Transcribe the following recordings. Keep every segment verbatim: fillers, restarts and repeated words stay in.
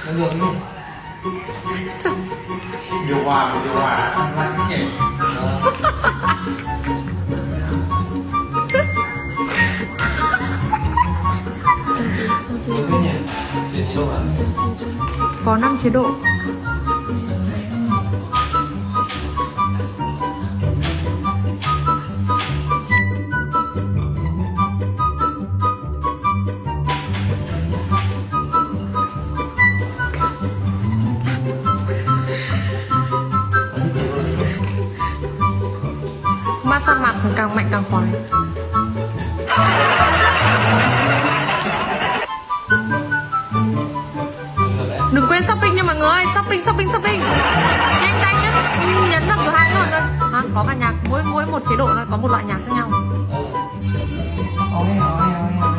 Nó được không? Điều hòa một điều hòa lạnh cái nhỉ? Được cái nhỉ? Chuyển chế độ à? Có năm chế độ. Massage mặt càng mạnh càng khoái. Đừng quên shopping nha mọi người. Shopping, shopping, shopping. Nhanh tay nhá. Nhấn vào cửa hàng nha mọi người. Hả? Có cả nhạc. Mỗi mỗi một chế độ nó có một loại nhạc khác nhau. Ôi ôi ôi ôi.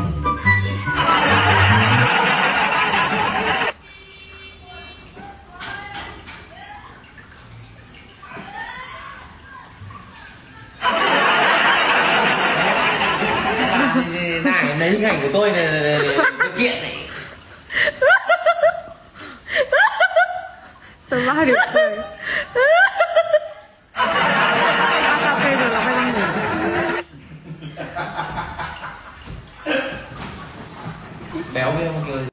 Này lấy hình ảnh của tôi này, này, này, này, này kiện này. Sao ba được cười. Ba cà phê rồi là phải đang ngủ. Béo với mọi người.